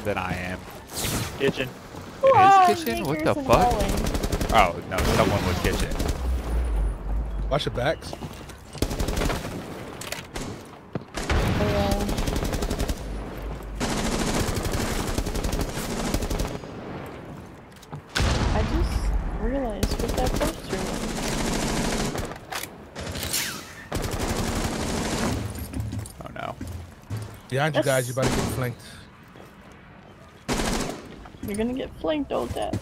than I am. Kitchen. It is kitchen? What the fuck? Oh, no, someone was kitchen. Watch your backs. I just realized what that poster was. Oh no. Behind you guys, you about to get flanked. You're gonna get flanked, old dad.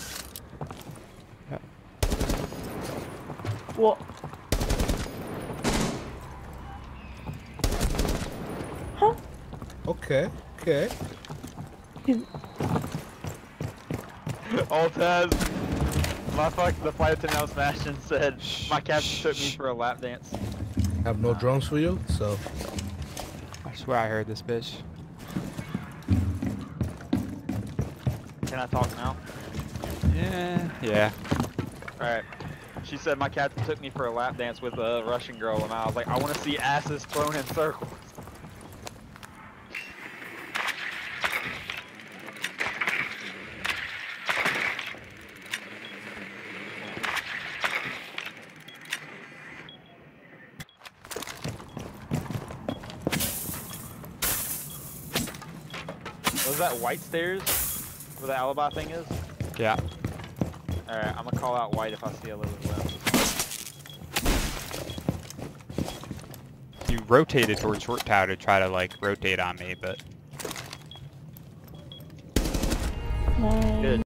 What? Huh? Okay, okay. All Taz. The flight attendant I was smashing said my captain took me for a lap dance. I have no drones for you, so. I swear I heard this bitch. Can I talk now? Yeah. Alright. She said my captain took me for a lap dance with a Russian girl, and I was like, I want to see asses thrown in circles. Was that white stairs where the alibi thing is? Yeah. Alright, I'm gonna call out white if I see a little left. You rotated towards short tower to try to like rotate on me, but Nice. Good.